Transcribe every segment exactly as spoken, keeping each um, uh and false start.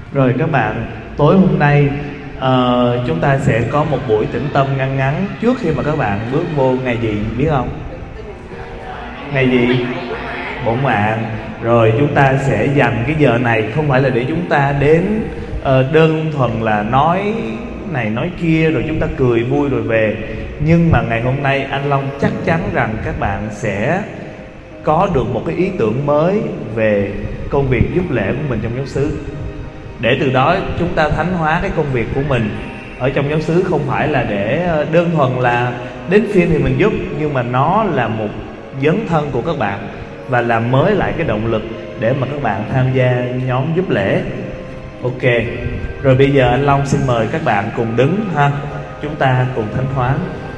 Rồi các bạn, tối hôm nay uh, chúng ta sẽ có một buổi tĩnh tâm ngắn ngắn trước khi mà các bạn bước vô ngày gì biết không? Ngày gì? Bổn mạng. Rồi chúng ta sẽ dành cái giờ này không phải là để chúng ta đến uh, đơn thuần là nói này nói kia rồi chúng ta cười vui rồi về. Nhưng mà ngày hôm nay anh Long chắc chắn rằng các bạn sẽ có được một cái ý tưởng mới về công việc giúp lễ của mình trong giáo xứ, để từ đó chúng ta thánh hóa cái công việc của mình ở trong giáo xứ. Không phải là để đơn thuần là đến phiên thì mình giúp, nhưng mà nó là một dấn thân của các bạn và làm mới lại cái động lực để mà các bạn tham gia nhóm giúp lễ. Ok, rồi bây giờ anh Long xin mời các bạn cùng đứng ha, chúng ta cùng thánh hóa.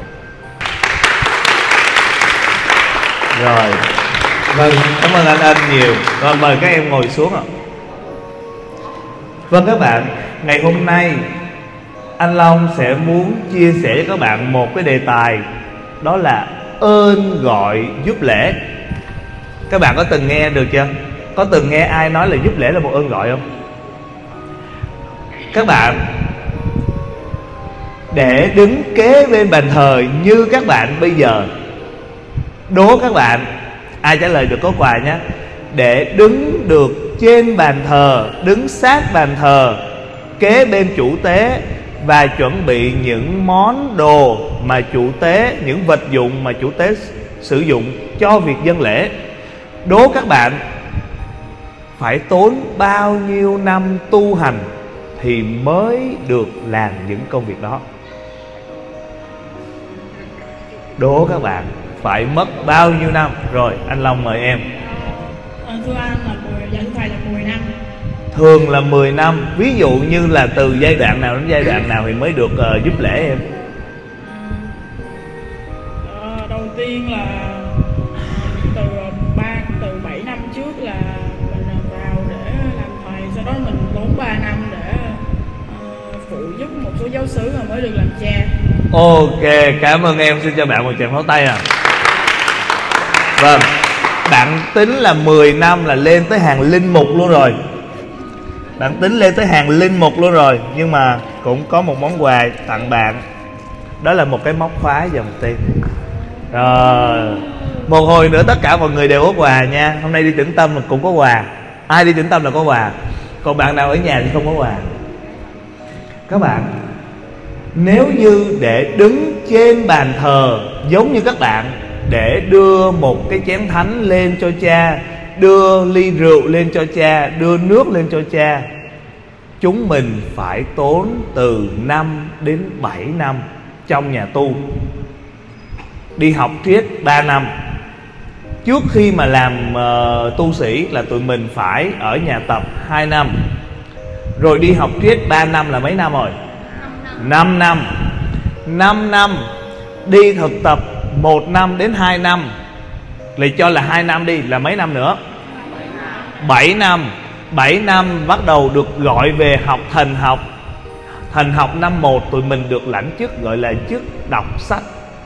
Rồi, vâng, cảm ơn anh anh nhiều. Rồi mời các em ngồi xuống ạ. Vâng các bạn, ngày hôm nay anh Long sẽ muốn chia sẻ với các bạn một cái đề tài, đó là ơn gọi giúp lễ. Các bạn có từng nghe được chưa? Có từng nghe ai nói là giúp lễ là một ơn gọi không? Các bạn, để đứng kế bên bàn thờ như các bạn bây giờ, đố các bạn ai trả lời được có quà nhé. Để đứng được trên bàn thờ, đứng sát bàn thờ, kế bên chủ tế và chuẩn bị những món đồ mà chủ tế, những vật dụng mà chủ tế sử dụng cho việc dâng lễ, đố các bạn phải tốn bao nhiêu năm tu hành thì mới được làm những công việc đó? Đố các bạn phải mất bao nhiêu năm? Rồi anh Long mời em. À, thưa anh là mười, dạ thưa thầy là mười năm. Thường là mười năm. Ví dụ như là từ giai đoạn nào đến giai đoạn nào thì mới được uh, giúp lễ em? À, đầu tiên là từ ba từ bảy năm trước là mình vào để làm thầy, sau đó mình tốn ba năm để uh, phụ giúp một số giáo xứ rồi mới được làm cha. Ok, cảm ơn em. Xin cho bạn một tràng pháo tay à. Vâng, bạn tính là mười năm là lên tới hàng linh mục luôn rồi. Bạn tính lên tới hàng linh mục luôn rồi. Nhưng mà cũng có một món quà tặng bạn, đó là một cái móc khóa dòng tiền. Rồi, một hồi nữa tất cả mọi người đều có quà nha. Hôm nay đi tĩnh tâm là cũng có quà. Ai đi tĩnh tâm là có quà. Còn bạn nào ở nhà thì không có quà. Các bạn, nếu như để đứng trên bàn thờ giống như các bạn, để đưa một cái chén thánh lên cho cha, đưa ly rượu lên cho cha, đưa nước lên cho cha, chúng mình phải tốn từ năm đến bảy năm trong nhà tu. Đi học triết ba năm. Trước khi mà làm uh, tu sĩ là tụi mình phải ở nhà tập hai năm. Rồi đi học triết ba năm là mấy năm rồi? năm năm. năm năm. Đi thực tập một năm đến hai năm, lại cho là hai năm đi, là mấy năm nữa? bảy năm. bảy năm bắt đầu được gọi về học thần học. Thần học năm một tụi mình được lãnh chức gọi là chức đọc sách,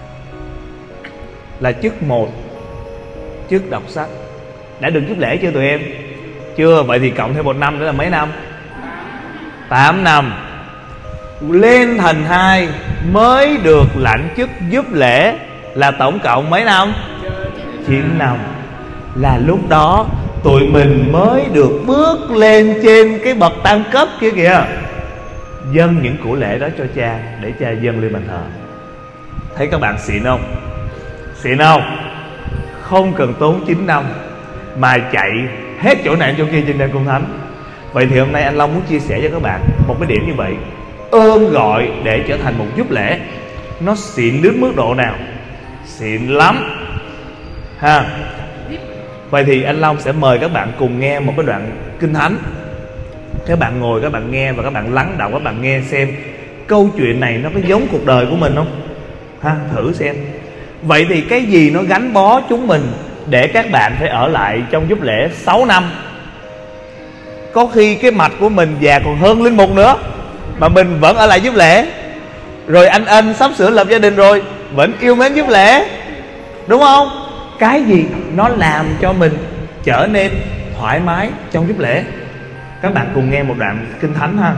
là chức một, chức đọc sách. Đã được giúp lễ chưa tụi em? Chưa. Vậy thì cộng thêm một năm nữa là mấy năm? tám năm. Lên thần hai mới được lãnh chức giúp lễ, là tổng cộng mấy năm? chín năm. Là lúc đó tụi mình mới được bước lên trên cái bậc tam cấp kia kìa, dâng những của lễ đó cho cha, để cha dâng lên bàn thờ. Thấy các bạn xịn không? Xịn không? Không cần tốn chín năm mà chạy hết chỗ này chỗ kia trên đền cung thánh. Vậy thì hôm nay anh Long muốn chia sẻ cho các bạn một cái điểm như vậy. Ơn gọi để trở thành một giúp lễ, nó xịn đến mức độ nào? Xịn lắm ha. Vậy thì anh Long sẽ mời các bạn cùng nghe một cái đoạn kinh thánh. Các bạn ngồi, các bạn nghe và các bạn lắng đọng, các bạn nghe xem câu chuyện này nó có giống cuộc đời của mình không ha, thử xem. Vậy thì cái gì nó gắn bó chúng mình để các bạn phải ở lại trong giúp lễ sáu năm? Có khi cái mạch của mình già còn hơn linh mục nữa mà mình vẫn ở lại giúp lễ. Rồi anh Ân sắp sửa lập gia đình rồi, vẫn yêu mến giúp lễ, đúng không? Cái gì nó làm cho mình trở nên thoải mái trong giúp lễ Các bạn cùng nghe một đoạn Kinh Thánh ha.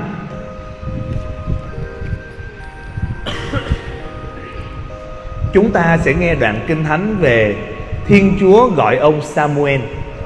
Chúng ta sẽ nghe đoạn Kinh Thánh về Thiên Chúa gọi ông Samuel.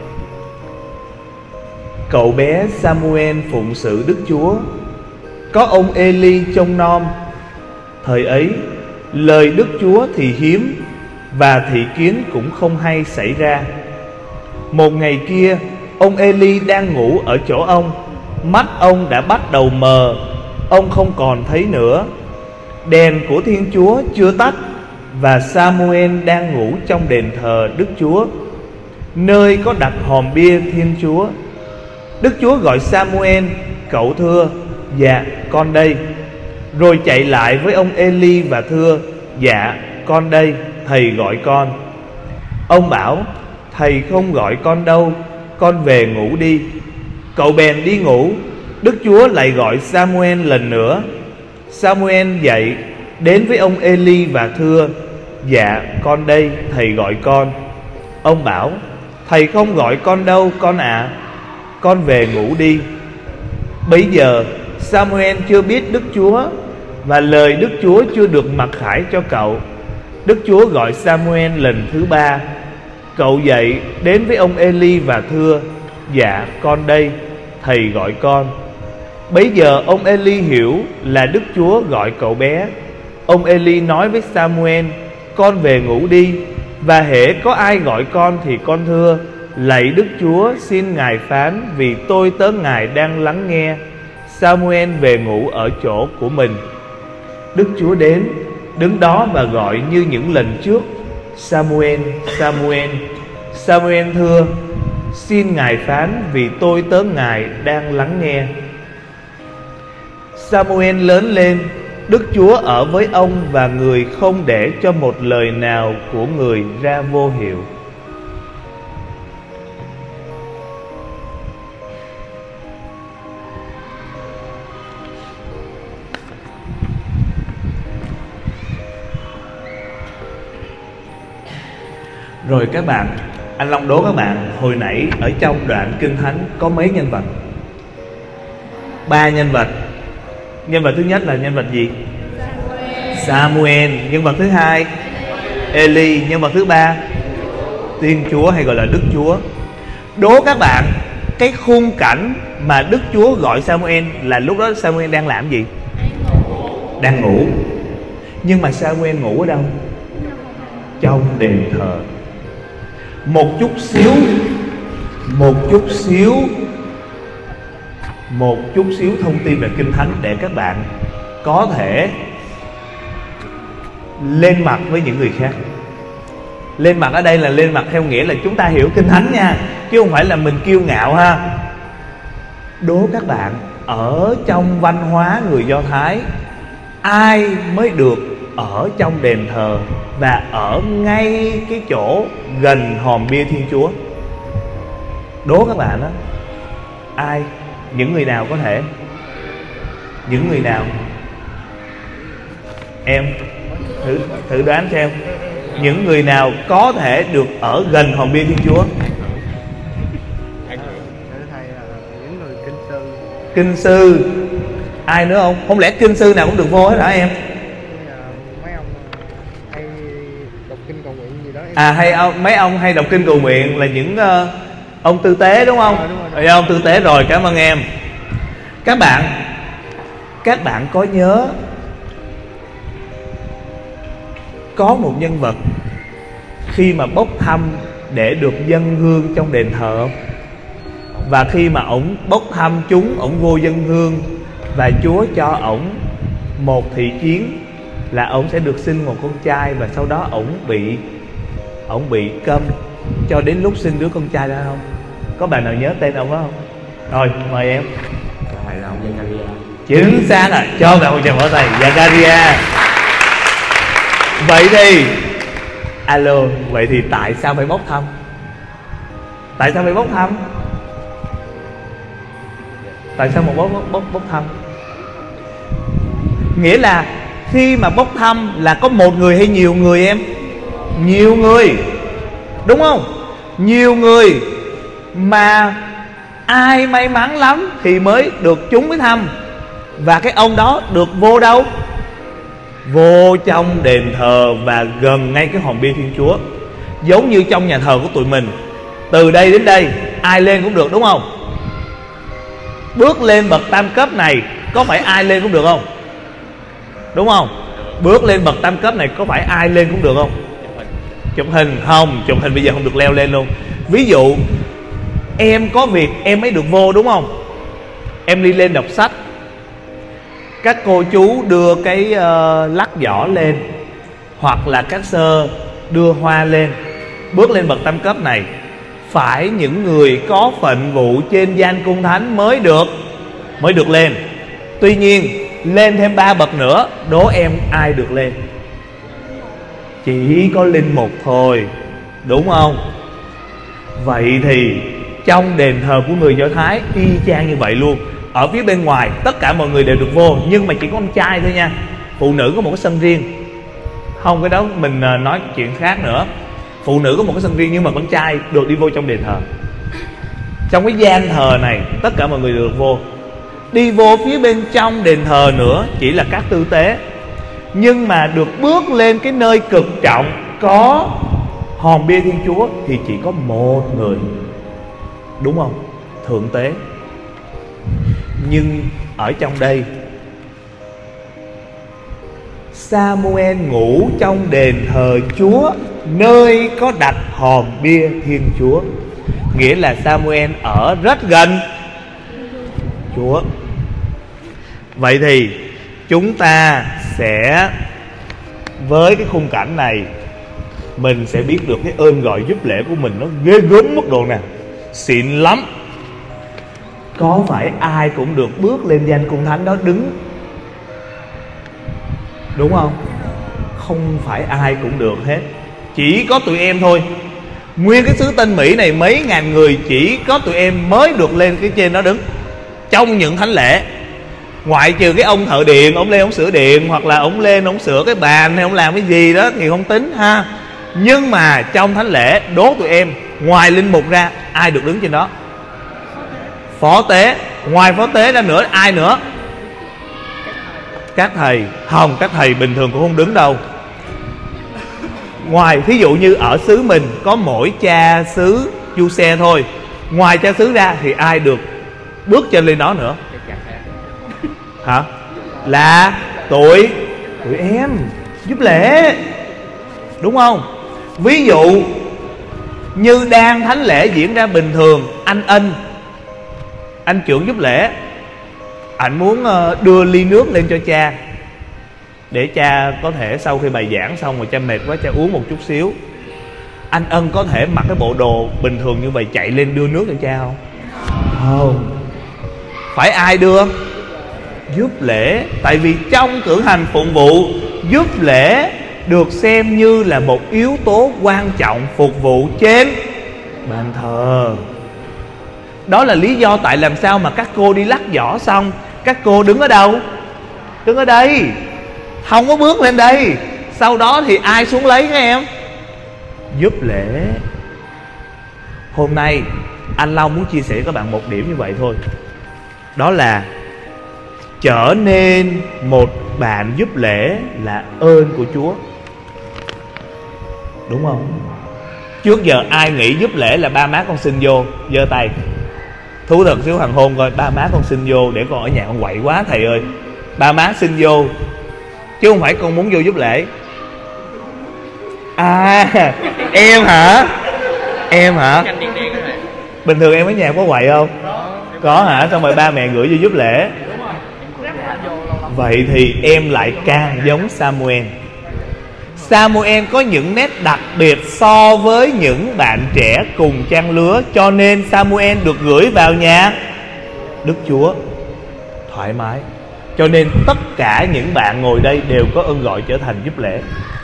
Cậu bé Samuel phụng sự Đức Chúa. Có ông Eli trông nom. Thời ấy, lời Đức Chúa thì hiếm, và thị kiến cũng không hay xảy ra. Một ngày kia, ông Eli đang ngủ ở chỗ ông. Mắt ông đã bắt đầu mờ, ông không còn thấy nữa. Đèn của Thiên Chúa chưa tắt, và Samuel đang ngủ trong đền thờ Đức Chúa, nơi có đặt hòm bia Thiên Chúa. Đức Chúa gọi Samuel. Cậu thưa: Dạ, con đây. Rồi chạy lại với ông Eli và thưa: Dạ, con đây, thầy gọi con. Ông bảo: Thầy không gọi con đâu, con về ngủ đi. Cậu bèn đi ngủ. Đức Chúa lại gọi Samuel lần nữa. Samuel dậy, đến với ông Eli và thưa: Dạ, con đây, thầy gọi con. Ông bảo: Thầy không gọi con đâu, con ạ. À. Con về ngủ đi. Bấy giờ Samuel chưa biết Đức Chúa, và lời Đức Chúa chưa được mặc khải cho cậu. Đức Chúa gọi Samuel lần thứ ba. Cậu dậy, đến với ông Eli và thưa: Dạ, con đây, thầy gọi con. Bấy giờ ông Eli hiểu là Đức Chúa gọi cậu bé. Ông Eli nói với Samuel: Con về ngủ đi, và hễ có ai gọi con thì con thưa: Lạy Đức Chúa, xin Ngài phán, vì tôi tớ Ngài đang lắng nghe. Samuel về ngủ ở chỗ của mình. Đức Chúa đến, đứng đó và gọi như những lần trước: Samuel, Samuel. Samuel thưa: Xin Ngài phán, vì tôi tớ Ngài đang lắng nghe. Samuel lớn lên, Đức Chúa ở với ông, và người không để cho một lời nào của người ra vô hiệu. Rồi các bạn, anh Long đố các bạn, hồi nãy ở trong đoạn Kinh Thánh có mấy nhân vật? Ba nhân vật. Nhân vật thứ nhất là nhân vật gì? Samuel. Samuel. Nhân vật thứ hai Eli. Nhân vật thứ ba Thiên Chúa, hay gọi là Đức Chúa. Đố các bạn, cái khung cảnh mà Đức Chúa gọi Samuel là lúc đó Samuel đang làm gì? Đang ngủ. Nhưng mà Samuel ngủ ở đâu? Trong đền thờ. Một chút xíu Một chút xíu Một chút xíu thông tin về Kinh Thánh để các bạn có thể lên mặt với những người khác. Lên mặt ở đây là lên mặt theo nghĩa là chúng ta hiểu Kinh Thánh nha, chứ không phải là mình kiêu ngạo ha. Đố các bạn, ở trong văn hóa người Do Thái, ai mới được ở trong đền thờ và ở ngay cái chỗ gần hòm bia Thiên Chúa? Đố các bạn đó, ai? Những người nào có thể? Những người nào? Em thử, thử đoán xem. Những người nào có thể được ở gần hòm bia Thiên Chúa? Những người kinh sư. Kinh sư. Ai nữa không? Không lẽ kinh sư nào cũng được vô hết hả em? Mấy ông hay đọc kinh cầu nguyện gì đó. À, hay ông, mấy ông hay đọc kinh cầu nguyện là những uh, ông tư tế đúng không? À, đúng rồi, đúng rồi. Ông tư tế rồi, cảm ơn em. Các bạn, các bạn có nhớ có một nhân vật khi mà bốc thăm để được dâng hương trong đền thờ không? Và khi mà ổng bốc thăm chúng, ổng vô dâng hương, và Chúa cho ổng một thị kiến là ổng sẽ được sinh một con trai, và sau đó ổng bị ổng bị câm cho đến lúc sinh đứa con trai ra không? Có bạn nào nhớ tên ông đó không? Rồi, mời em. Là ông Zakaria. Chính xác rồi, cho bạn một tràng vỗ tay. Zakaria. Vậy thì alo, vậy thì tại sao phải bốc thăm? Tại sao phải bốc thăm? Tại sao một bốc bốc bốc, bốc thăm? Nghĩa là khi mà bốc thăm là có một người hay nhiều người em? Nhiều người, đúng không? Nhiều người. Mà ai may mắn lắm thì mới được chúng mới thăm. Và cái ông đó được vô đâu? Vô trong đền thờ và gần ngay cái hòn bia Thiên Chúa. Giống như trong nhà thờ của tụi mình, từ đây đến đây ai lên cũng được, đúng không? Bước lên bậc tam cấp này có phải ai lên cũng được không? Đúng không? Bước lên bậc tam cấp này có phải ai lên cũng được không? Chụp hình không? Chụp hình bây giờ không được leo lên luôn. Ví dụ em có việc em mới được vô, đúng không? Em đi lên đọc sách, các cô chú đưa cái uh, lắc giỏ lên, hoặc là các sơ đưa hoa lên. Bước lên bậc tam cấp này phải những người có phận vụ trên gian cung thánh mới được mới được lên. Tuy nhiên lên thêm ba bậc nữa, đố em ai được lên? Chỉ có linh mục thôi, đúng không? Vậy thì trong đền thờ của người Do Thái y chang như vậy luôn. Ở phía bên ngoài tất cả mọi người đều được vô, nhưng mà chỉ có con trai thôi nha. Phụ nữ có một cái sân riêng. Không, cái đó mình nói chuyện khác nữa. Phụ nữ có một cái sân riêng, nhưng mà con trai được đi vô trong đền thờ. Trong cái gian thờ này tất cả mọi người được vô. Đi vô phía bên trong đền thờ nữa chỉ là các tư tế, nhưng mà được bước lên cái nơi cực trọng có hòn bia Thiên Chúa thì chỉ có một người, đúng không? Thượng tế. Nhưng ở trong đây Sa-mu-el ngủ trong đền thờ Chúa, nơi có đặt hòn bia Thiên Chúa. Nghĩa là Sa-mu-el ở rất gần Chúa. Vậy thì chúng ta sẽ, với cái khung cảnh này, mình sẽ biết được cái ơn gọi giúp lễ của mình nó ghê gớm mức độ nào, xịn lắm. Có phải ai cũng được bước lên danh cung thánh đó đứng, đúng không? Không phải ai cũng được hết. Chỉ có tụi em thôi. Nguyên cái xứ Tân Mỹ này mấy ngàn người, chỉ có tụi em mới được lên cái trên đó đứng trong những thánh lễ. Ngoại trừ cái ông thợ điện, ông lên ông sửa điện, hoặc là ông lên ông sửa cái bàn, hay ông làm cái gì đó thì không tính ha. Nhưng mà trong thánh lễ, đố tụi em, ngoài linh mục ra ai được đứng trên đó? Phó tế. Ngoài phó tế ra nữa ai nữa? Các thầy. Không, các thầy bình thường cũng không đứng đâu. Ngoài, thí dụ như ở xứ mình có mỗi cha xứ Du Xe thôi, ngoài cha xứ ra thì ai được bước chân lên đó nữa? Hả? Là tụi Tụi em giúp lễ, đúng không? Ví dụ như đang thánh lễ diễn ra bình thường, anh Ân, anh trưởng giúp lễ, anh muốn đưa ly nước lên cho cha, để cha có thể sau khi bài giảng xong rồi cha mệt quá, cha uống một chút xíu. Anh Ân có thể mặc cái bộ đồ bình thường như vậy chạy lên đưa nước cho cha không? Không. Phải ai đưa? Giúp lễ. Tại vì trong cử hành phụng vụ, giúp lễ được xem như là một yếu tố quan trọng phục vụ trên bàn thờ. Đó là lý do tại làm sao mà các cô đi lắc giỏ xong, các cô đứng ở đâu? Đứng ở đây, không có bước lên đây. Sau đó thì ai xuống lấy các em? Giúp lễ. Hôm nay anh Long muốn chia sẻ với các bạn một điểm như vậy thôi. Đó là trở nên một bạn giúp lễ là ơn của Chúa, đúng không? Trước giờ ai nghĩ giúp lễ là ba má con xin vô? Giơ tay. Thú thật xíu hoàng hôn coi, ba má con xin vô để con ở nhà con quậy quá thầy ơi. Ba má xin vô, chứ không phải con muốn vô giúp lễ. À, em hả? Em hả? Bình thường em ở nhà có quậy không? Có hả? Xong rồi ba mẹ gửi vô giúp lễ. Vậy thì em lại càng giống Sa-mu-el. Sa-mu-el có những nét đặc biệt so với những bạn trẻ cùng trang lứa, cho nên Sa-mu-el được gửi vào nhà Đức Chúa thoải mái. Cho nên tất cả những bạn ngồi đây đều có ơn gọi trở thành giúp lễ.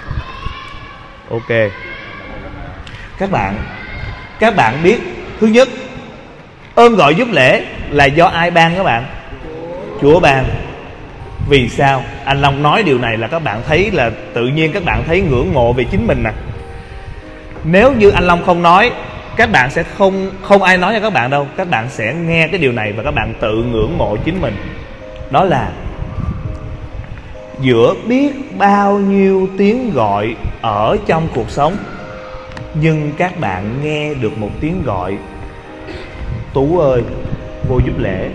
Ok. Các bạn Các bạn biết, thứ nhất, ơn gọi giúp lễ là do ai ban các bạn? Chúa ban. Vì sao? Anh Long nói điều này là các bạn thấy là tự nhiên các bạn thấy ngưỡng mộ về chính mình nè. Nếu như anh Long không nói Các bạn sẽ không không ai nói cho các bạn đâu. Các bạn sẽ nghe cái điều này và các bạn tự ngưỡng mộ chính mình. Đó là giữa biết bao nhiêu tiếng gọi ở trong cuộc sống, nhưng các bạn nghe được một tiếng gọi: Tú ơi, vô giúp lễ.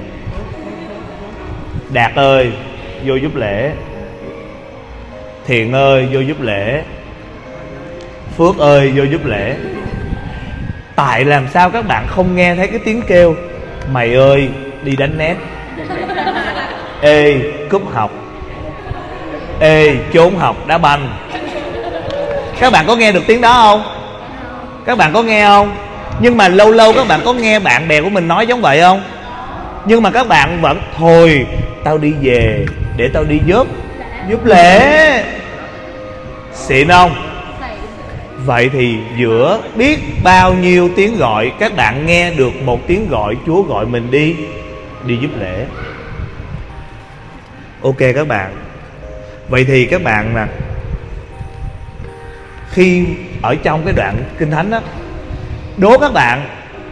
Đạt ơi, vô giúp lễ. Thiện ơi, vô giúp lễ. Phước ơi, vô giúp lễ. Tại làm sao các bạn không nghe thấy cái tiếng kêu: Mày ơi, đi đánh nét. Ê, cúp học. Ê, trốn học đá banh. Các bạn có nghe được tiếng đó không? Các bạn có nghe không? Nhưng mà lâu lâu các bạn có nghe bạn bè của mình nói giống vậy không? Nhưng mà các bạn vẫn: Thôi, tao đi về, để tao đi giúp Giúp lễ. Xịn không? Vậy thì giữa biết bao nhiêu tiếng gọi, các bạn nghe được một tiếng gọi Chúa gọi mình đi Đi giúp lễ. Ok các bạn. Vậy thì các bạn nè, khi ở trong cái đoạn Kinh Thánh đó, đố các bạn,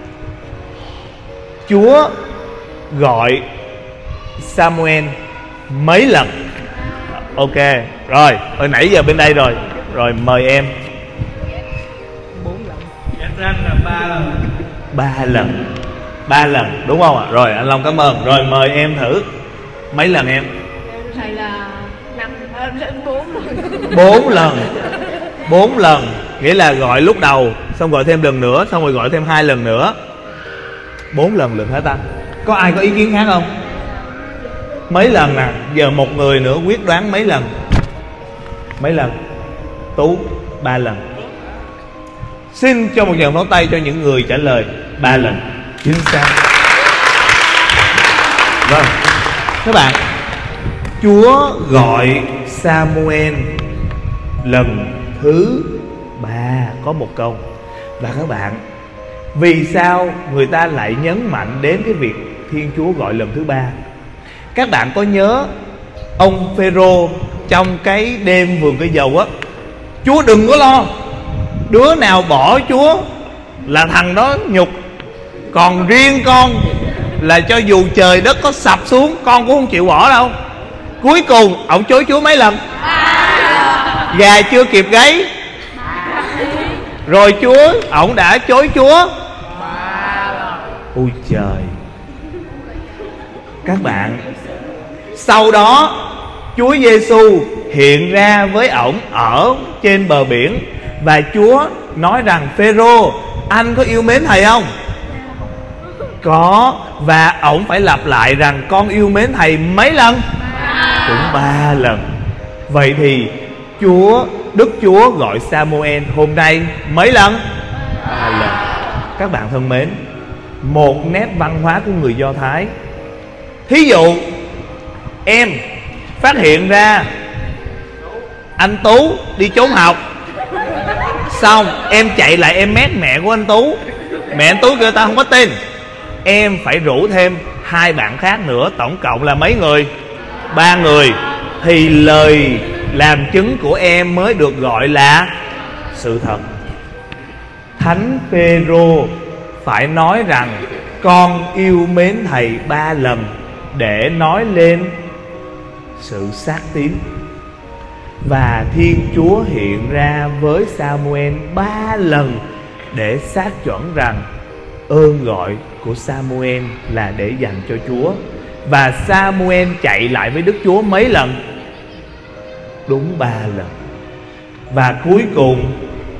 Chúa gọi Samuel mấy lần? Ok, rồi, hồi nãy giờ bên đây rồi. Rồi mời em. Bốn lần. Chắc chắn là ba lần. Ba lần. Ba lần, đúng không ạ? À? Rồi, anh Long cảm ơn. Rồi mời em thử. Mấy lần em? Thầy là năm, bốn lần. Bốn lần. Bốn lần. Nghĩa là gọi lúc đầu, xong gọi thêm lần nữa, xong rồi gọi thêm hai lần nữa. Bốn lần lượt hả ta? Có ai có ý kiến khác không? Mấy lần nè? Giờ một người nữa quyết đoán mấy lần. Mấy lần? Tú, ba lần. Xin cho một tràng pháo tay cho những người trả lời ba lần. Chính xác. Vâng. Các bạn, Chúa gọi Samuel lần thứ ba, có một câu. Và các bạn, vì sao người ta lại nhấn mạnh đến cái việc Thiên Chúa gọi lần thứ ba? Các bạn có nhớ ông Phêrô trong cái đêm vườn cây dầu á, Chúa đừng có lo, đứa nào bỏ Chúa là thằng đó nhục, còn riêng con là cho dù trời đất có sập xuống con cũng không chịu bỏ đâu. Cuối cùng ông chối Chúa mấy lần? Gà chưa kịp gáy rồi Chúa, ổng đã chối Chúa. Ôi trời. Các bạn, sau đó Chúa Giêsu hiện ra với ổng ở trên bờ biển, và Chúa nói rằng: Phêrô, anh có yêu mến thầy không? Có. Và ổng phải lặp lại rằng: con yêu mến thầy mấy lần? Cũng ba lần. Vậy thì Chúa, Đức Chúa gọi Samuel hôm nay mấy lần? Ba lần. Các bạn thân mến, một nét văn hóa của người Do Thái. Thí dụ em phát hiện ra anh Tú đi trốn học, xong em chạy lại em mét mẹ của anh Tú. Mẹ anh Tú kêu: ta không có tin. Em phải rủ thêm hai bạn khác nữa, tổng cộng là mấy người? Ba người. Thì lời làm chứng của em mới được gọi là sự thật. Thánh Phêrô phải nói rằng con yêu mến thầy ba lần để nói lên sự xác tín. Và Thiên Chúa hiện ra với Samuel ba lần để xác chuẩn rằng ơn gọi của Samuel là để dành cho Chúa. Và Samuel chạy lại với Đức Chúa mấy lần? Đúng ba lần. Và cuối cùng,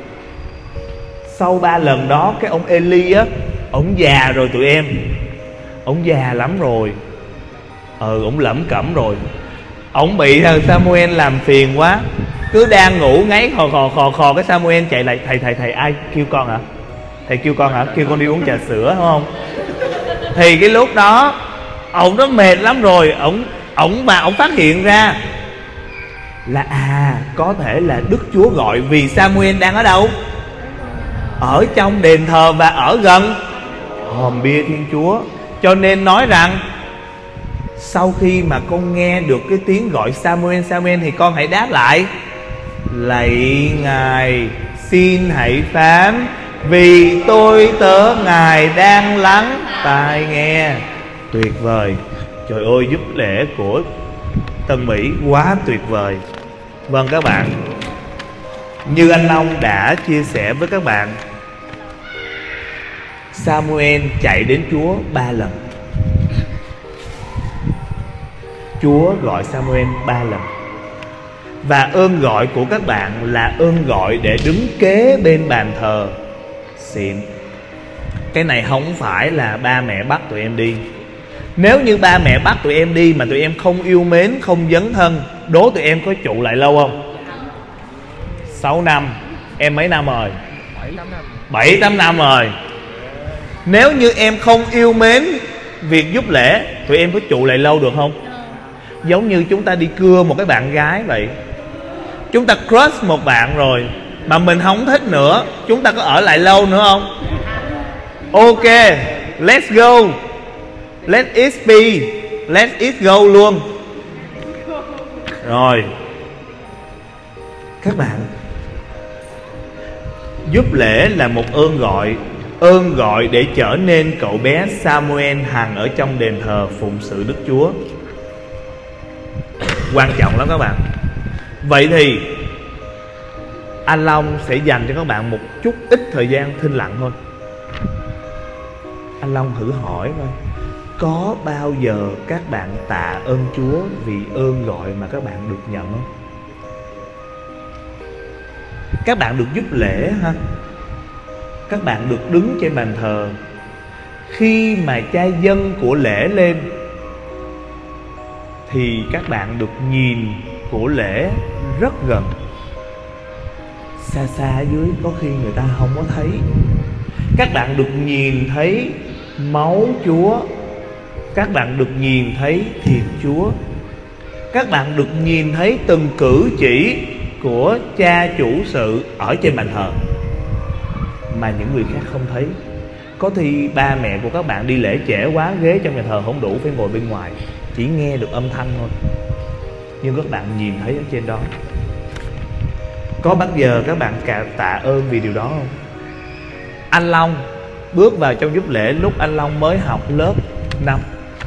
sau ba lần đó, cái ông Eli á, ổng già rồi tụi em. Ổng già lắm rồi. Ờ, ổng lẩm cẩm rồi. Ổng bị thằng Samuel làm phiền quá, cứ đang ngủ ngáy khò khò khò khò, cái Samuel chạy lại: Thầy thầy thầy, ai kêu con hả? Thầy kêu con hả? Kêu con đi uống trà sữa đúng không? Thì cái lúc đó ổng nó mệt lắm rồi, ổng ổng mà ổng phát hiện ra là à, có thể là Đức Chúa gọi, vì Samuel đang ở đâu? Ở trong đền thờ và ở gần hòm bia Thiên Chúa. Cho nên nói rằng sau khi mà con nghe được cái tiếng gọi Samuel Samuel thì con hãy đáp lại: lạy Ngài, xin hãy phán vì tôi tớ Ngài đang lắng tai nghe. Tuyệt vời. Trời ơi, giúp lễ của Tân Mỹ quá tuyệt vời. Vâng các bạn, như anh Long đã chia sẻ với các bạn, Samuel chạy đến Chúa ba lần. Chúa gọi Samuel ba lần. Và ơn gọi của các bạn là ơn gọi để đứng kế bên bàn thờ xịn. Cái này không phải là ba mẹ bắt tụi em đi. Nếu như ba mẹ bắt tụi em đi mà tụi em không yêu mến, không dấn thân, đố tụi em có trụ lại lâu không? Sáu năm. Em mấy năm rồi? Bảy tám năm rồi. Nếu như em không yêu mến việc giúp lễ, tụi em có trụ lại lâu được không? Giống như chúng ta đi cưa một cái bạn gái vậy. Chúng ta crush một bạn rồi mà mình không thích nữa, chúng ta có ở lại lâu nữa không? Ok, let's go, let it be, let it go luôn. Rồi các bạn, giúp lễ là một ơn gọi. Ơn gọi để trở nên cậu bé Samuel hằng ở trong đền thờ phụng sự Đức Chúa. Quan trọng lắm các bạn. Vậy thì anh Long sẽ dành cho các bạn một chút ít thời gian thinh lặng thôi. Anh Long thử hỏi coi, có bao giờ các bạn tạ ơn Chúa vì ơn gọi mà các bạn được nhận không? Các bạn được giúp lễ ha, các bạn được đứng trên bàn thờ. Khi mà cha dâng của lễ lên thì các bạn được nhìn của lễ rất gần. Xa xa ở dưới có khi người ta không có thấy. Các bạn được nhìn thấy máu Chúa, các bạn được nhìn thấy thịt Chúa, các bạn được nhìn thấy từng cử chỉ của cha chủ sự ở trên bàn thờ mà những người khác không thấy. Có khi ba mẹ của các bạn đi lễ trễ quá, ghế trong nhà thờ không đủ, phải ngồi bên ngoài, chỉ nghe được âm thanh thôi, nhưng các bạn nhìn thấy ở trên đó. Có bao giờ các bạn cả tạ ơn vì điều đó không? Anh Long bước vào trong giúp lễ lúc anh Long mới học lớp năm,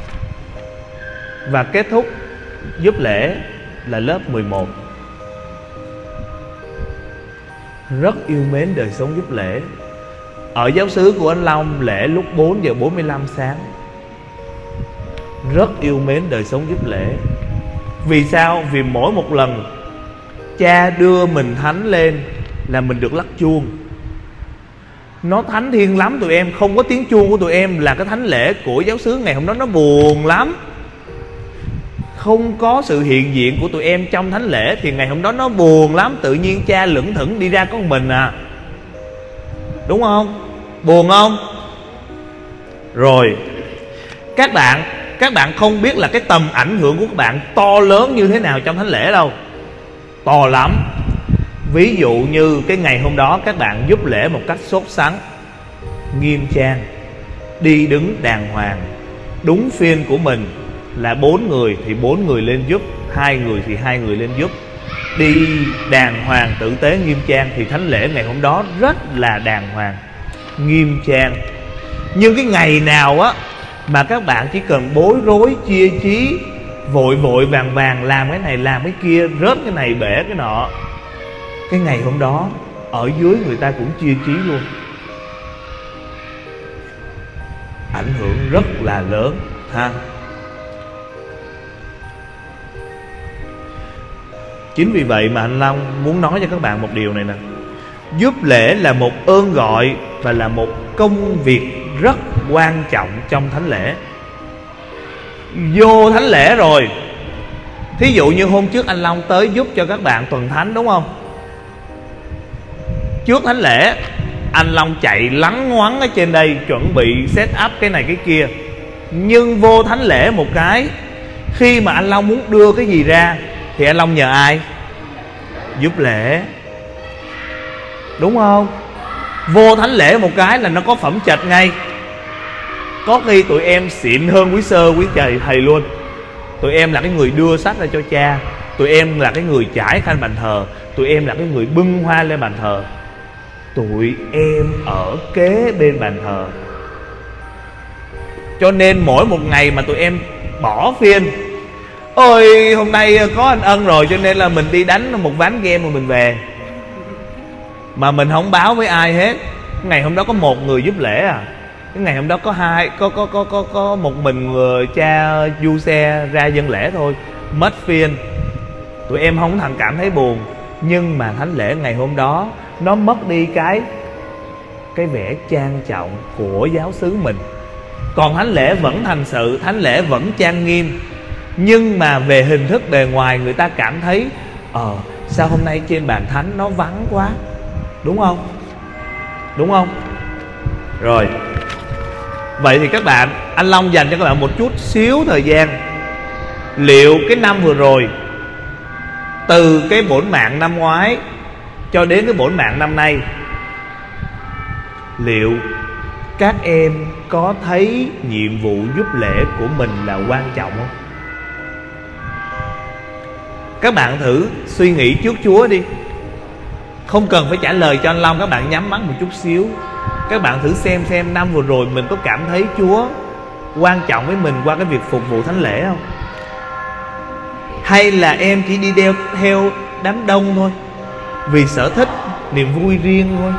và kết thúc giúp lễ là lớp mười một. Rất yêu mến đời sống giúp lễ. Ở giáo xứ của anh Long lễ lúc bốn giờ bốn mươi lăm sáng. Rất yêu mến đời sống giúp lễ. Vì sao? Vì mỗi một lần cha đưa mình thánh lên là mình được lắc chuông. Nó thánh thiêng lắm tụi em. Không có tiếng chuông của tụi em là cái thánh lễ của giáo xứ ngày hôm đó nó buồn lắm. Không có sự hiện diện của tụi em trong thánh lễ thì ngày hôm đó nó buồn lắm. Tự nhiên cha lững thững đi ra có một mình à. Đúng không? Buồn không? Rồi Các bạn Các bạn không biết là cái tầm ảnh hưởng của các bạn to lớn như thế nào trong thánh lễ đâu. To lắm. Ví dụ như cái ngày hôm đó các bạn giúp lễ một cách sốt sắng, nghiêm trang, đi đứng đàng hoàng, đúng phiên của mình là bốn người thì bốn người lên giúp, hai người thì hai người lên giúp, đi đàng hoàng tử tế nghiêm trang, thì thánh lễ ngày hôm đó rất là đàng hoàng, nghiêm trang. Nhưng cái ngày nào á mà các bạn chỉ cần bối rối, chia chí, vội vội vàng vàng làm cái này làm cái kia, rớt cái này bể cái nọ, cái ngày hôm đó ở dưới người ta cũng chia chí luôn. Ảnh hưởng rất là lớn ha. Chính vì vậy mà anh Long muốn nói cho các bạn một điều này nè. Giúp lễ là một ơn gọi và là một công việc rất quan trọng trong thánh lễ. Vô thánh lễ rồi, thí dụ như hôm trước anh Long tới giúp cho các bạn tuần thánh đúng không? Trước thánh lễ anh Long chạy lắng ngoắn ở trên đây, chuẩn bị set up cái này cái kia. Nhưng vô thánh lễ một cái, khi mà anh Long muốn đưa cái gì ra thì anh Long nhờ ai? Giúp lễ. Đúng không? Vô thánh lễ một cái là nó có phẩm chạch ngay. Có khi tụi em xịn hơn quý sơ quý trời thầy luôn. Tụi em là cái người đưa sách ra cho cha, tụi em là cái người trải khanh bàn thờ, tụi em là cái người bưng hoa lên bàn thờ. tụi em ở kế bên bàn thờ. Cho nên mỗi một ngày mà tụi em bỏ phiên, ôi hôm nay có anh Ân rồi cho nên là mình đi đánh một ván game mà mình về, mà mình không báo với ai hết. Ngày hôm đó có một người giúp lễ à, cái ngày hôm đó có hai có có có có có một mình người cha du xe ra dân lễ thôi, mất phiên. Tụi em không thằng cảm thấy buồn, nhưng mà thánh lễ ngày hôm đó nó mất đi cái cái vẻ trang trọng của giáo xứ mình. Còn thánh lễ vẫn thành sự, thánh lễ vẫn trang nghiêm, nhưng mà về hình thức bề ngoài người ta cảm thấy ờ sao hôm nay trên bàn thánh nó vắng quá, đúng không? Đúng không? Rồi, vậy thì các bạn, anh Long dành cho các bạn một chút xíu thời gian. Liệu cái năm vừa rồi, từ cái bổn mạng năm ngoái cho đến cái bổn mạng năm nay, liệu các em có thấy nhiệm vụ giúp lễ của mình là quan trọng không? Các bạn thử suy nghĩ trước Chúa đi. Không cần phải trả lời cho anh Long, các bạn nhắm mắt một chút xíu. Các bạn thử xem xem năm vừa rồi mình có cảm thấy Chúa quan trọng với mình qua cái việc phục vụ thánh lễ không? Hay là em chỉ đi đeo theo đám đông thôi, vì sở thích, niềm vui riêng thôi?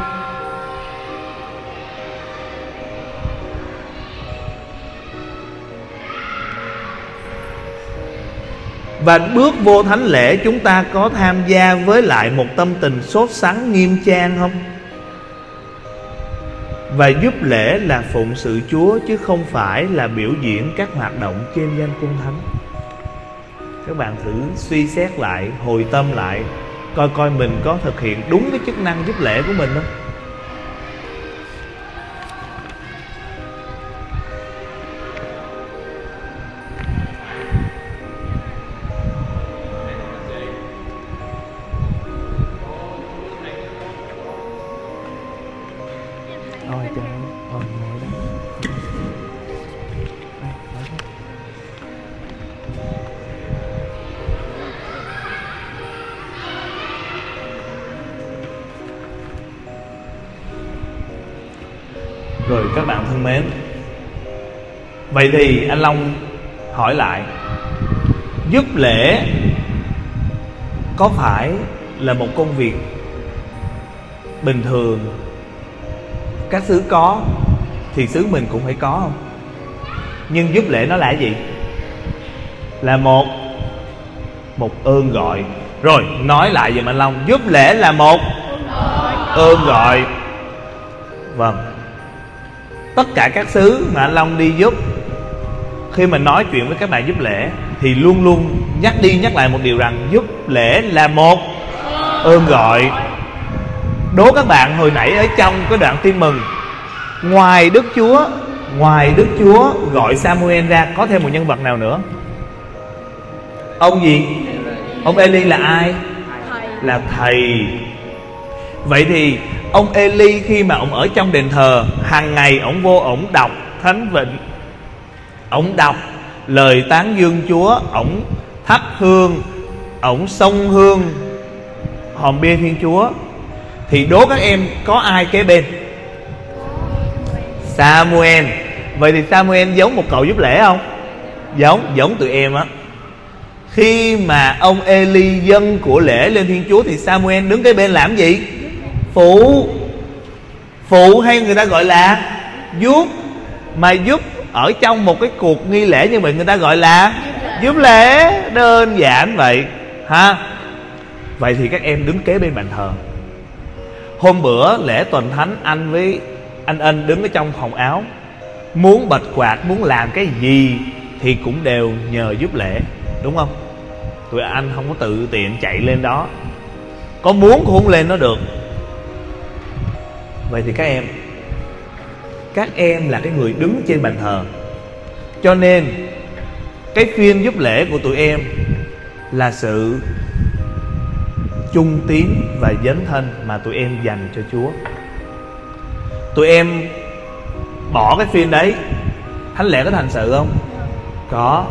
Và bước vô thánh lễ chúng ta có tham gia với lại một tâm tình sốt sắng nghiêm trang không? Và giúp lễ là phụng sự Chúa chứ không phải là biểu diễn các hoạt động trên danh cung thánh. Các bạn thử suy xét lại, hồi tâm lại, coi coi mình có thực hiện đúng cái chức năng giúp lễ của mình không? Thôi trời ơi, thôi ngồi đó. Rồi các bạn thân mến, vậy thì anh Long hỏi lại, giúp lễ có phải là một công việc bình thường các xứ có thì xứ mình cũng phải có không? Nhưng giúp lễ nó là cái gì? Là một Một ơn gọi. Rồi nói lại giùm anh Long, giúp lễ là một ơn gọi. Vâng. Tất cả các xứ mà anh Long đi giúp, khi mà nói chuyện với các bạn giúp lễ thì luôn luôn nhắc đi nhắc lại một điều rằng giúp lễ là một ơn gọi. Đố các bạn hồi nãy ở trong cái đoạn tin mừng, ngoài Đức Chúa Ngoài Đức Chúa gọi Samuel ra, có thêm một nhân vật nào nữa? Ông gì? Ông Eli là ai? Là thầy. Vậy thì ông Eli khi mà ông ở trong đền thờ, hàng ngày ông vô ông đọc thánh vịnh, ông đọc lời tán dương Chúa, ông thắp hương, ông xông hương hòm bia Thiên Chúa, thì đố các em có ai kế bên? Samuel. Vậy thì Samuel giống một cậu giúp lễ không? Giống, giống tụi em á. Khi mà ông Eli dâng của lễ lên Thiên Chúa thì Samuel đứng kế bên làm gì? Phụ. Phụ hay người ta gọi là giúp. Mà giúp ở trong một cái cuộc nghi lễ như vậy người ta gọi là giúp lễ. Đơn giản vậy ha. Vậy thì các em đứng kế bên bàn thờ. Hôm bữa lễ tuần thánh, anh với anh Ân đứng ở trong phòng áo, muốn bật quạt, muốn làm cái gì thì cũng đều nhờ giúp lễ, đúng không? Tụi anh không có tự tiện chạy lên đó, có muốn cũng không lên nó được. Vậy thì các em Các em là cái người đứng trên bàn thờ, cho nên cái phiên giúp lễ của tụi em là sự chung tín và dấn thân mà tụi em dành cho Chúa. Tụi em bỏ cái phiên đấy, thánh lễ có thành sự không? Có.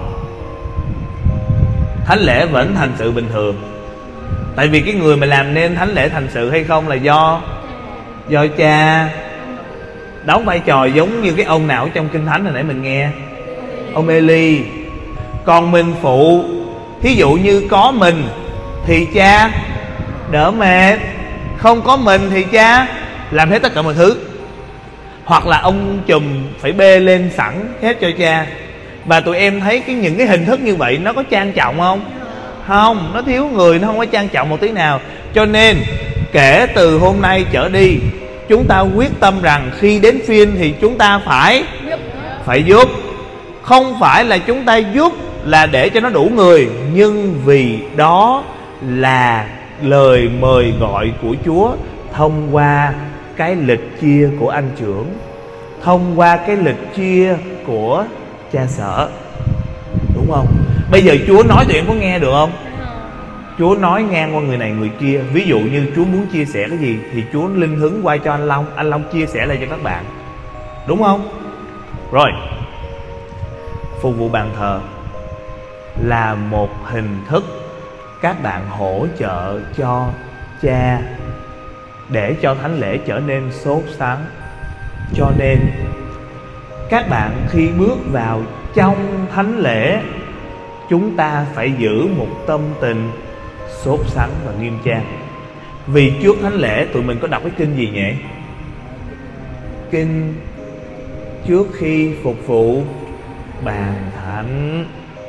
Thánh lễ vẫn thành sự bình thường. Tại vì cái người mà làm nên thánh lễ thành sự hay không là do Do cha đóng vai trò giống như cái ông nào trong Kinh Thánh hồi nãy mình nghe, ông Eli. Còn mình phụ, thí dụ như có mình thì cha đỡ mệt, không có mình thì cha làm hết tất cả mọi thứ. Hoặc là ông chùm phải bê lên sẵn hết cho cha. Và tụi em thấy cái những cái hình thức như vậy nó có trang trọng không? Không, nó thiếu người, nó không có trang trọng một tí nào. Cho nên kể từ hôm nay trở đi, chúng ta quyết tâm rằng khi đến phiên thì chúng ta phải phải giúp. Không phải là chúng ta giúp là để cho nó đủ người, nhưng vì đó là lời mời gọi của Chúa thông qua cái lịch chia của anh trưởng, thông qua cái lịch chia của cha sở. Đúng không? Bây giờ Chúa nói tụi em có nghe được không? Chúa nói ngang qua người này người kia. Ví dụ như Chúa muốn chia sẻ cái gì thì Chúa linh hứng qua cho anh Long, anh Long chia sẻ lại cho các bạn. Đúng không? Rồi, phục vụ bàn thờ là một hình thức các bạn hỗ trợ cho cha để cho thánh lễ trở nên sốt sắng. Cho nên các bạn khi bước vào trong thánh lễ, chúng ta phải giữ một tâm tình sốt sắng và nghiêm trang. Vì trước thánh lễ tụi mình có đọc cái kinh gì nhỉ? Kinh trước khi phục vụ bàn thánh.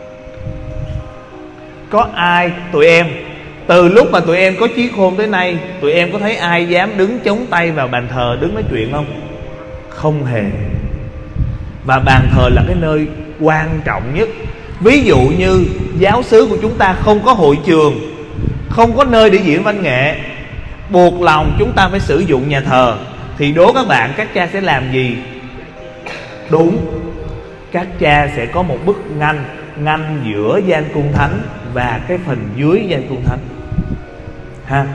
Có ai tụi em từ lúc mà tụi em có trí khôn tới nay, tụi em có thấy ai dám đứng chống tay vào bàn thờ đứng nói chuyện không? Không hề. Và bàn thờ là cái nơi quan trọng nhất. Ví dụ như giáo xứ của chúng ta không có hội trường, không có nơi để diễn văn nghệ, buộc lòng chúng ta phải sử dụng nhà thờ, thì đố các bạn các cha sẽ làm gì? Đúng, các cha sẽ có một bức ngăn ngăn giữa gian cung thánh và cái phần dưới gian cung thánh ha.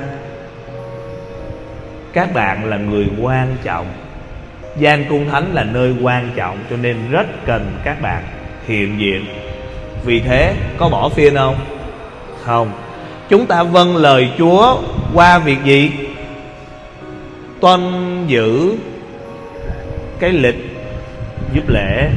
Các bạn là người quan trọng, gian cung thánh là nơi quan trọng, cho nên rất cần các bạn hiện diện. Vì thế có bỏ phiên không? Không. Chúng ta vâng lời Chúa qua việc gì? Tuân giữ cái lịch giúp lễ.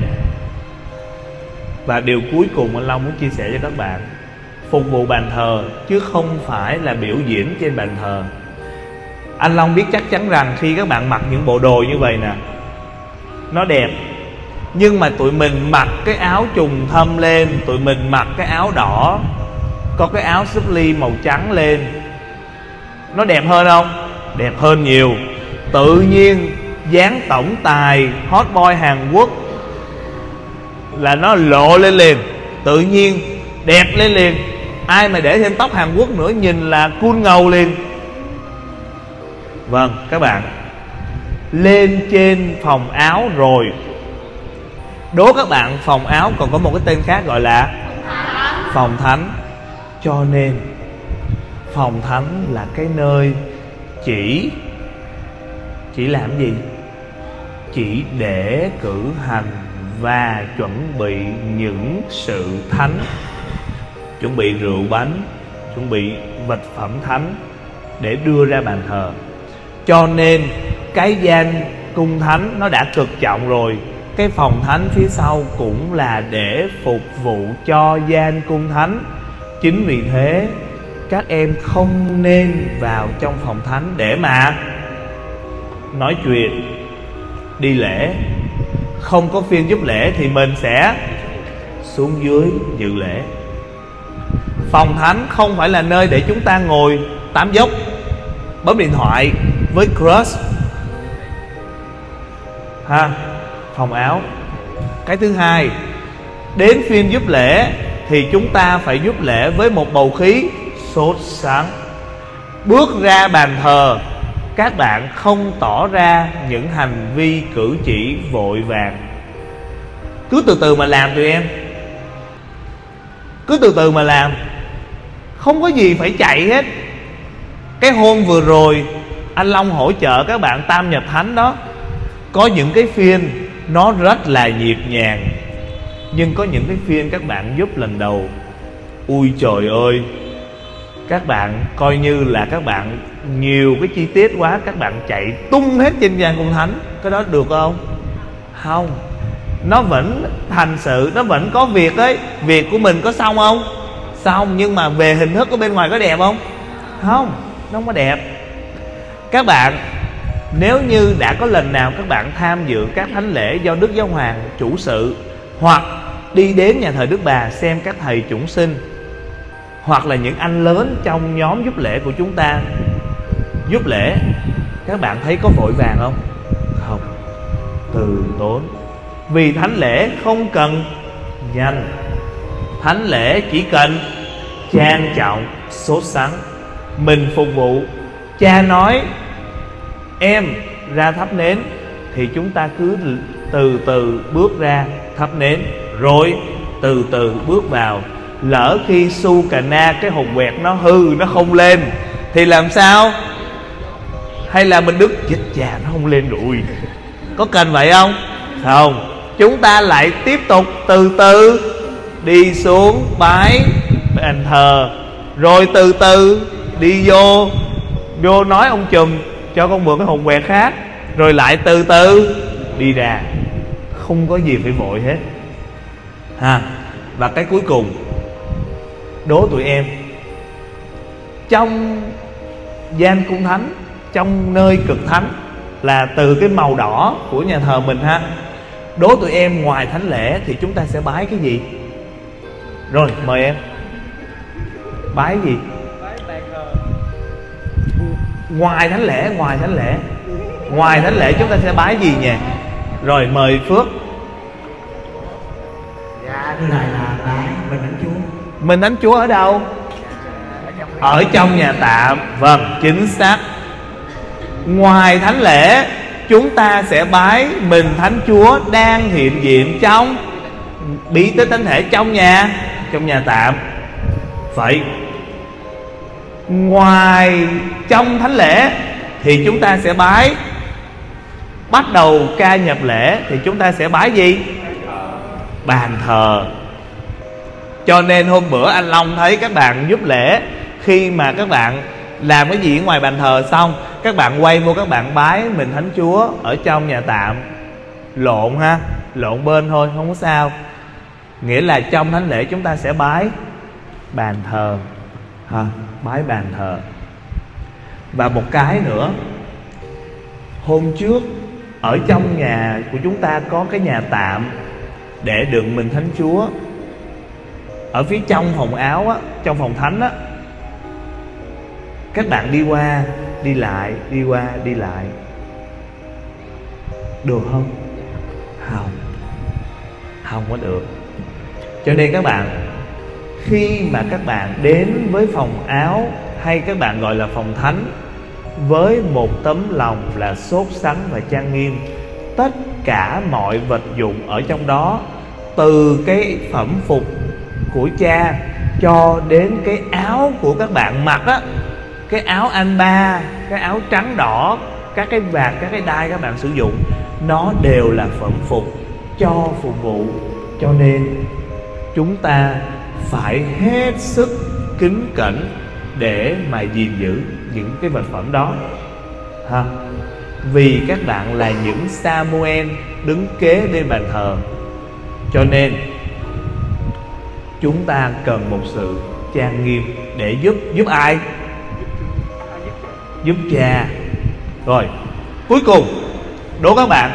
Và điều cuối cùng anh Long muốn chia sẻ cho các bạn, phục vụ bàn thờ chứ không phải là biểu diễn trên bàn thờ. Anh Long biết chắc chắn rằng khi các bạn mặc những bộ đồ như vậy nè, nó đẹp, nhưng mà tụi mình mặc cái áo trùng thâm lên, tụi mình mặc cái áo đỏ, có cái áo súp ly màu trắng lên, nó đẹp hơn không? Đẹp hơn nhiều. Tự nhiên dáng tổng tài hot boy Hàn Quốc là nó lộ lên liền, tự nhiên đẹp lên liền. Ai mà để thêm tóc Hàn Quốc nữa nhìn là cool ngầu liền. Vâng các bạn, lên trên phòng áo rồi, đố các bạn phòng áo còn có một cái tên khác gọi là phòng thánh. Cho nên phòng thánh là cái nơi chỉ Chỉ làm gì? Chỉ để cử hành và chuẩn bị những sự thánh, chuẩn bị rượu bánh, chuẩn bị vật phẩm thánh để đưa ra bàn thờ. Cho nên cái gian cung thánh nó đã cực trọng rồi, cái phòng thánh phía sau cũng là để phục vụ cho gian cung thánh. Chính vì thế các em không nên vào trong phòng thánh để mà nói chuyện, đi lễ. Không có phiên giúp lễ thì mình sẽ xuống dưới dự lễ. Phòng thánh không phải là nơi để chúng ta ngồi tám dốc, bấm điện thoại với crush ha. Phòng áo. Cái thứ hai, đến phiên giúp lễ thì chúng ta phải giúp lễ với một bầu khí sốt sắng. Bước ra bàn thờ, các bạn không tỏ ra những hành vi cử chỉ vội vàng. Cứ từ từ mà làm tụi em, cứ từ từ mà làm, không có gì phải chạy hết. Cái hôm vừa rồi anh Long hỗ trợ các bạn tam nhập thánh đó, có những cái phiên nó rất là nhịp nhàng, nhưng có những cái phiên các bạn giúp lần đầu, ui trời ơi, các bạn coi như là các bạn nhiều cái chi tiết quá, các bạn chạy tung hết trên gian cung thánh. Cái đó được không? Không. Nó vẫn thành sự, nó vẫn có việc ấy. Việc của mình có xong không? Xong. Nhưng mà về hình thức ở bên ngoài có đẹp không? Không, nó không có đẹp. Các bạn nếu như đã có lần nào các bạn tham dự các thánh lễ do Đức Giáo Hoàng chủ sự, hoặc đi đến nhà thờ Đức Bà xem các thầy chủng sinh, hoặc là những anh lớn trong nhóm giúp lễ của chúng ta giúp lễ, các bạn thấy có vội vàng không? Không. Từ tốn. Vì thánh lễ không cần nhanh, thánh lễ chỉ cần trang trọng, sốt sắng. Mình phục vụ, cha nói em ra thắp nến thì chúng ta cứ từ từ bước ra thắp nến, rồi từ từ bước vào. Lỡ khi su cà na cái hột quẹt nó hư, nó không lên thì làm sao? Hay là mình đứng chết chà nó không lên rồi, có cần vậy không? Không. Chúng ta lại tiếp tục từ từ đi xuống bái bàn thờ, rồi từ từ đi vô vô nói ông chùm cho con mượn cái hồn quẹt khác, rồi lại từ từ đi ra. Không có gì phải vội hết ha. Và cái cuối cùng đố tụi em, trong gian cung thánh, trong nơi cực thánh là từ cái màu đỏ của nhà thờ mình ha, đố tụi em ngoài thánh lễ thì chúng ta sẽ bái cái gì? Rồi mời em. Bái gì? Ngoài thánh lễ, ngoài thánh lễ Ngoài thánh lễ chúng ta sẽ bái gì nhỉ? Rồi mời Phước. Dạ thưa thầy là bái mình Thánh Chúa. Mình Thánh Chúa ở đâu? Ở trong nhà tạm. Vâng, chính xác. Ngoài thánh lễ chúng ta sẽ bái mình Thánh Chúa đang hiện diện trong bí tích thánh thể trong nhà trong nhà tạm. Vậy ngoài trong thánh lễ thì chúng ta sẽ bái, bắt đầu ca nhập lễ thì chúng ta sẽ bái gì? Bàn thờ. Cho nên hôm bữa anh Long thấy các bạn giúp lễ, khi mà các bạn làm cái gì ở ngoài bàn thờ xong, các bạn quay vô các bạn bái mình Thánh Chúa ở trong nhà tạm. Lộn ha, lộn bên thôi, không có sao. Nghĩa là trong thánh lễ chúng ta sẽ bái bàn thờ ha, bái bàn thờ. Và một cái nữa, hôm trước ở trong nhà của chúng ta có cái nhà tạm để đựng mình Thánh Chúa. Ở phía trong phòng áo á, trong phòng thánh á, các bạn đi qua đi lại, đi qua đi lại, được không? Không, không có được. Cho nên các bạn, khi mà các bạn đến với phòng áo hay các bạn gọi là phòng thánh với một tấm lòng là sốt sắng và trang nghiêm, tất cả mọi vật dụng ở trong đó, từ cái phẩm phục của cha cho đến cái áo của các bạn mặc á, cái áo anh ba, cái áo trắng đỏ, các cái vạt, các cái đai các bạn sử dụng, nó đều là phẩm phục cho phục vụ. Cho nên chúng ta phải hết sức kính cẩn để mà gìn giữ những cái vật phẩm đó ha. Vì các bạn là những Samuel đứng kế bên bàn thờ, cho nên chúng ta cần một sự trang nghiêm để giúp giúp ai? Giúp cha. Rồi cuối cùng đố các bạn,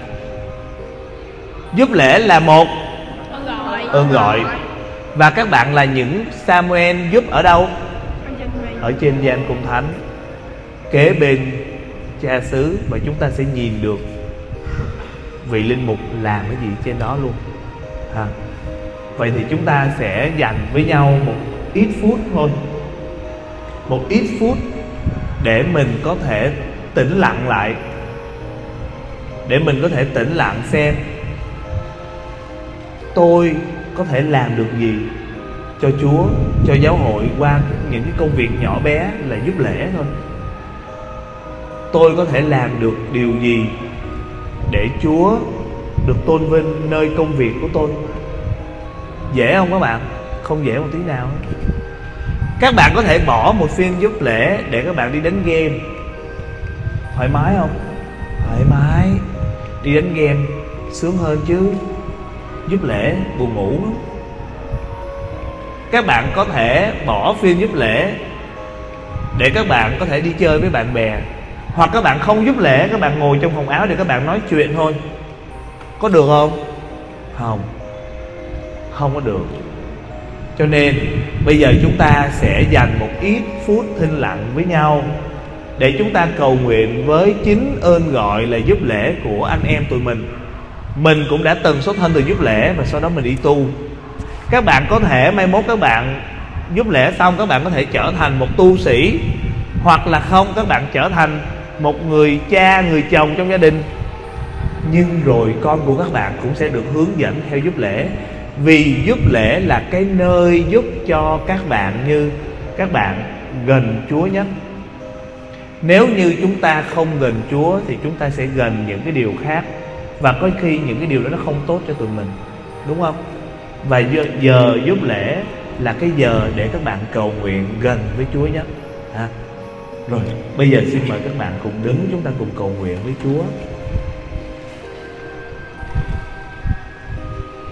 giúp lễ là một ơn gọi, và các bạn là những Samuel giúp ở đâu? Ở trên gian cung thánh, kế bên cha xứ, và chúng ta sẽ nhìn được vị linh mục làm cái gì trên đó luôn ha. Vậy thì chúng ta sẽ dành với nhau một ít phút thôi, một ít phút để mình có thể tĩnh lặng lại, để mình có thể tĩnh lặng xem tôi có thể làm được gì cho Chúa, cho giáo hội qua những cái công việc nhỏ bé là giúp lễ thôi. Tôi có thể làm được điều gì để Chúa được tôn vinh nơi công việc của tôi? Dễ không các bạn? Không dễ một tí nào. Các bạn có thể bỏ một phiên giúp lễ để các bạn đi đánh game. Thoải mái không? Thoải mái. Đi đánh game sướng hơn chứ. Giúp lễ buồn ngủ lắm. Các bạn có thể bỏ phiên giúp lễ để các bạn có thể đi chơi với bạn bè. Hoặc các bạn không giúp lễ, các bạn ngồi trong phòng áo để các bạn nói chuyện thôi. Có được không? Không. Không có được. Cho nên bây giờ chúng ta sẽ dành một ít phút thinh lặng với nhau để chúng ta cầu nguyện với chính ơn gọi là giúp lễ của anh em tụi mình. Mình cũng đã từng xuất thân từ giúp lễ và sau đó mình đi tu. Các bạn có thể mai mốt các bạn giúp lễ xong các bạn có thể trở thành một tu sĩ, hoặc là không, các bạn trở thành một người cha, người chồng trong gia đình. Nhưng rồi con của các bạn cũng sẽ được hướng dẫn theo giúp lễ. Vì giúp lễ là cái nơi giúp cho các bạn như các bạn gần Chúa nhất. Nếu như chúng ta không gần Chúa thì chúng ta sẽ gần những cái điều khác, và có khi những cái điều đó nó không tốt cho tụi mình, đúng không? Và giờ, giờ giúp lễ là cái giờ để các bạn cầu nguyện gần với Chúa nhất. À, rồi bây giờ xin mời các bạn cùng đứng, chúng ta cùng cầu nguyện với Chúa.